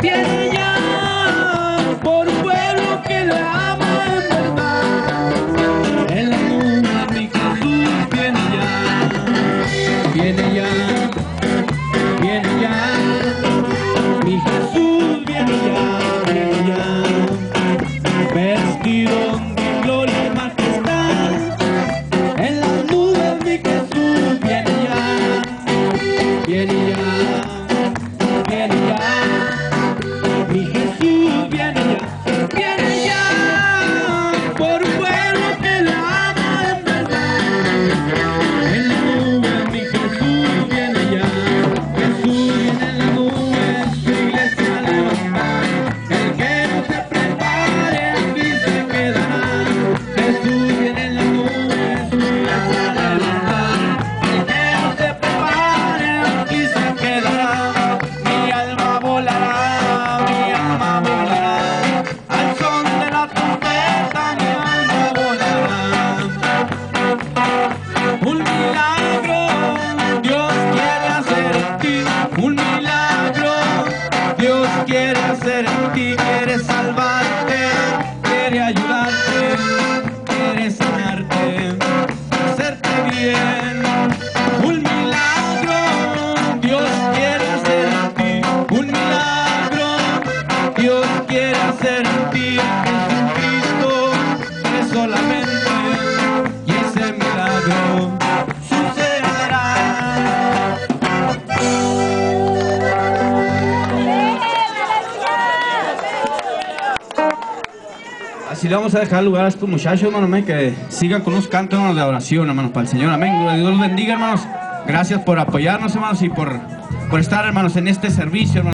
viene ya por un pueblo que la ama en verdad. En la nube mi Jesús viene ya, viene ya, viene ya. Mi Jesús viene ya, vestido de gloria y majestad. En las nubes mi Jesús viene ya, viene ya, viene ya. Mi Jesús viene ya, por un pueblo que la ama en verdad. En las nubes mi Jesús viene ya, Jesús viene en las nubes, su iglesia levantará. El que no se prepare aquí se quedará. Jesús viene en las nubes, su iglesia levantará. El que no se prepare aquí se quedará. Mi alma volará, mi alma volará. Al son de la trompeta mi alma volará. Un milagro Dios quiere hacer en ti, un milagro Dios quiere hacer en ti. Quiere salvarte, quiere ayudarte, quiere sanarte, hacerte bien. Un milagro Dios quiere hacer en ti, un milagro Dios quiere hacer en ti. Jesucristo es solamente, y ese milagro sucederá. Así le vamos a dejar lugar a estos muchachos, hermano, amén, que sigan con los cantos, hermanos, de oración, hermanos, para el Señor, amén. Dios los bendiga, hermanos. Gracias por apoyarnos, hermanos, y por estar, hermanos, en este servicio, hermanos.